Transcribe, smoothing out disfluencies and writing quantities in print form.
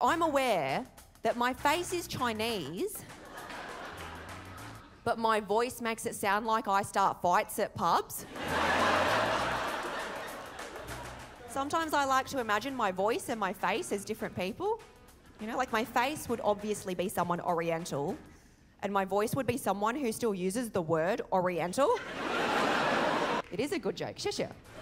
I'm aware that my face is Chinese, but my voice makes it sound like I start fights at pubs. Sometimes I like to imagine my voice and my face as different people. You know, like my face would obviously be someone Oriental, and my voice would be someone who still uses the word Oriental. It is a good joke, shush.